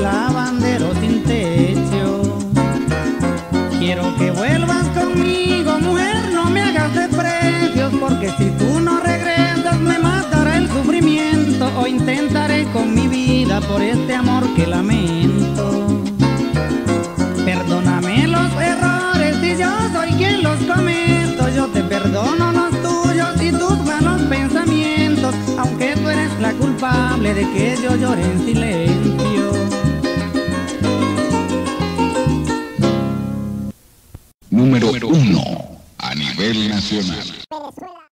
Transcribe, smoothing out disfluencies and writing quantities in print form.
lavandero sin techo. Quiero que vuelvas conmigo, mujer, no me hagas desprecios, porque si tú no regresas me matará el sufrimiento, o intentaré con mi vida por este amor que lamento. Perdóname los errores si yo soy quien los cometo, yo te perdono los tuyos y tus malos pensamientos, aunque tú eres la culpable de que yo llore en silencio. Número 1 a nivel nacional. Venezuela.